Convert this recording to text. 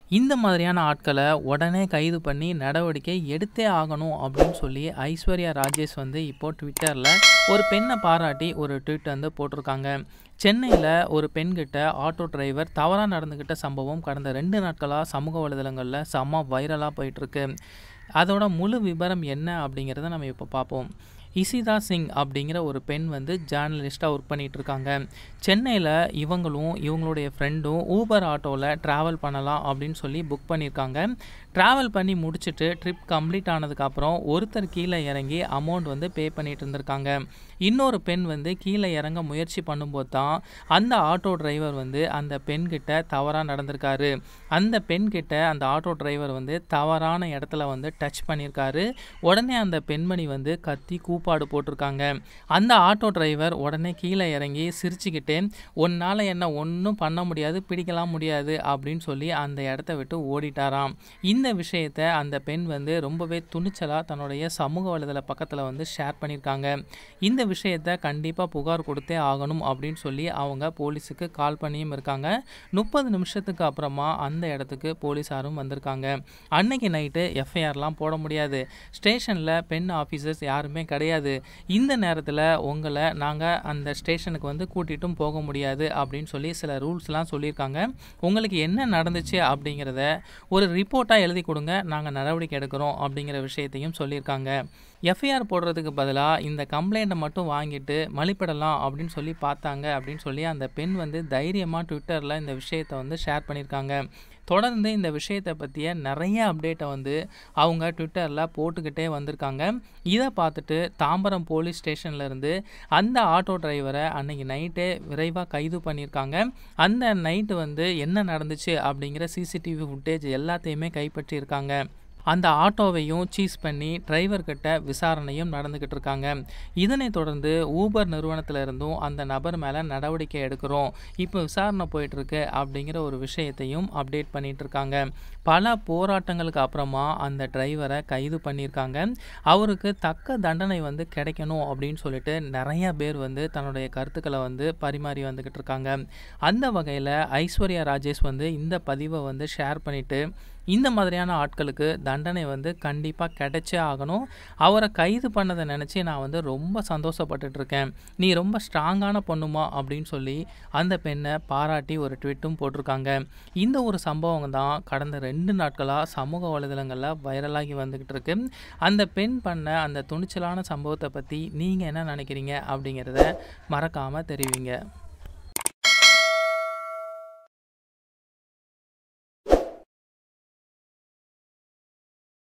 இந்த மாதிரியான ஆட்கள உடனே கைது பண்ணி நடவடிக்கை எடுத்தே ஆகணும் அப்படின்னு சொல்லி ஐஸ்வர்யா ராஜேஷ் வந்து இப்போ ட்விட்டர்ல ஒரு பெண்ணை பாராட்டி ஒரு ட்வீட் வந்து போட்டிருக்காங்க. சென்னையில ஒரு பெண்கிட்ட ஆட்டோ டிரைவர் தவறா நடந்துக்கிட்ட சம்பவம் கடந்த 2 நாட்களா சமூக வலைதளங்கள்ல செம்ம வைரலா போயிட்டுருக்கு. அதோட முழு விபரம் என்ன அப்படிங்கிறத நம்ம இப்போ பார்ப்போம். இஷிதா சிங் அப்படிங்கிற ஒரு பெண் வந்து ஜேர்னலிஸ்ட்டாக ஒர்க் பண்ணிகிட்டு இருக்காங்க. சென்னையில் இவங்களும் இவங்களுடைய ஃப்ரெண்டும் ஊபர் ஆட்டோவில் ட்ராவல் பண்ணலாம் அப்படின்னு சொல்லி புக் பண்ணியிருக்காங்க. ட்ராவல் பண்ணி முடிச்சுட்டு ட்ரிப் கம்ப்ளீட் ஆனதுக்கப்புறம் ஒருத்தர் கீழே இறங்கி அமௌண்ட் வந்து பே பண்ணிட்டு இருந்திருக்காங்க. இன்னொரு பெண் வந்து கீழே இறங்க முயற்சி பண்ணும்போது தான் அந்த ஆட்டோ டிரைவர் வந்து அந்த பெண்கிட்ட தவறாக நடந்திருக்காரு. அந்த பெண்கிட்ட அந்த ஆட்டோ டிரைவர் வந்து தவறான இடத்துல வந்து டச் பண்ணியிருக்காரு. உடனே அந்த பெண்மணி வந்து கத்தி கூப்பாடு போட்டிருக்காங்க. அந்த ஆட்டோ டிரைவர் உடனே கீழே இறங்கி சிரிச்சுக்கிட்டே உன்னால் என்ன ஒன்றும் பண்ண முடியாது, பிடிக்கலாம் முடியாது அப்படின்னு சொல்லி அந்த இடத்த விட்டு ஓடிட்டாராம். இந்த விஷயத்தை அந்த பெண் வந்து ரொம்பவே துணிச்சலாக தன்னுடைய சமூக வலைதள பக்கத்தில் வந்து ஷேர் பண்ணியிருக்காங்க. இந்த விஷயத்தை கண்டிப்பாக புகார் கொடுத்தே ஆகணும் அப்படின்னு சொல்லி அவங்க போலீஸுக்கு கால் பண்ணியும் இருக்காங்க. 30 நிமிஷத்துக்கு அப்புறமா அந்த இடத்துக்கு போலீஸாரும் வந்திருக்காங்க. அன்னைக்கு நைட்டு எஃப்ஐஆர்லாம் போட முடியாது. ஸ்டேஷனில் பெண் ஆஃபீஸர்ஸ் யாருமே கிடையாது. இந்த நேரத்தில் உங்களை நாங்கள் அந்த ஸ்டேஷனுக்கு வந்து கூட்டிகிட்டும் போக முடியாது அப்படின்னு சொல்லி சில ரூல்ஸ்லாம் சொல்லியிருக்காங்க. உங்களுக்கு என்ன நடந்துச்சு அப்படிங்கிறத ஒரு ரிப்போர்ட்டாக எழுதி கொடுங்க, நாங்கள் நடவடிக்கை எடுக்கிறோம் அப்படிங்கிற விஷயத்தையும் சொல்லியிருக்காங்க. எஃப்ஐஆர் போடுறதுக்கு பதிலாக இந்த கம்ப்ளைண்ட்டை மட்டும் வாங்கிட்டு மலிப்பிடலாம் அப்படின்னு சொல்லி பார்த்தாங்க அப்படின்னு சொல்லி அந்த பெண் வந்து தைரியமாக ட்விட்டரில் இந்த விஷயத்தை வந்து ஷேர் பண்ணியிருக்காங்க. தொடர்ந்து இந்த விஷயத்தை பற்றிய நிறைய அப்டேட்டை வந்து அவங்க ட்விட்டரில் போட்டுக்கிட்டே வந்திருக்காங்க. இதை பார்த்துட்டு தாம்பரம் போலீஸ் ஸ்டேஷன்லேருந்து அந்த ஆட்டோ டிரைவரை அன்னைக்கு நைட்டே விரைவாக கைது பண்ணியிருக்காங்க. அந்த நைட்டு வந்து என்ன நடந்துச்சு அப்படிங்கிற சிசிடிவி ஃபுட்டேஜ் எல்லாத்தையுமே கைப்பற்றியிருக்காங்க. அந்த ஆட்டோவையும் சீஸ் பண்ணி டிரைவர்கிட்ட விசாரணையும் நடந்துக்கிட்டு இருக்காங்க. இதனை தொடர்ந்து ஊபர் நிறுவனத்திலிருந்தும் அந்த நபர் மேலே நடவடிக்கை எடுக்கிறோம், இப்போ விசாரணை போயிட்டுருக்கு அப்படிங்கிற ஒரு விஷயத்தையும் அப்டேட் பண்ணிகிட்டு இருக்காங்க. பல போராட்டங்களுக்கு அப்புறமா அந்த டிரைவரை கைது பண்ணியிருக்காங்க. அவருக்கு தக்க தண்டனை வந்து கிடைக்கணும் அப்படின்னு சொல்லிட்டு நிறைய பேர் வந்து தன்னுடைய கருத்துக்களை வந்து பரிமாறி வந்துக்கிட்டு இருக்காங்க. அந்த வகையில் ஐஸ்வர்யா ராஜேஷ் வந்து இந்த பதிவை வந்து ஷேர் பண்ணிவிட்டு இந்த மாதிரியான ஆட்களுக்கு தண்டனை வந்து கண்டிப்பாக கிடைச்சே ஆகணும், அவரை கைது பண்ணதை நினச்சி நான் வந்து ரொம்ப சந்தோஷப்பட்டுட்டு இருக்கேன், நீ ரொம்ப ஸ்ட்ராங்கான பொண்ணுமா அப்படின்னு சொல்லி அந்த பெண்ணை பாராட்டி ஒரு ட்வீட்டும் போட்டிருக்காங்க. இந்த ஒரு சம்பவம் தான் கடந்த 2 நாட்களாக சமூக வலைதளங்களில் வைரலாகி வந்துக்கிட்டு இருக்கு. அந்த பெண் பண்ண அந்த துணிச்சலான சம்பவத்தை பற்றி நீங்கள் என்ன நினைக்கிறீங்க அப்படிங்கிறத மறக்காமல் தெரிவிங்க.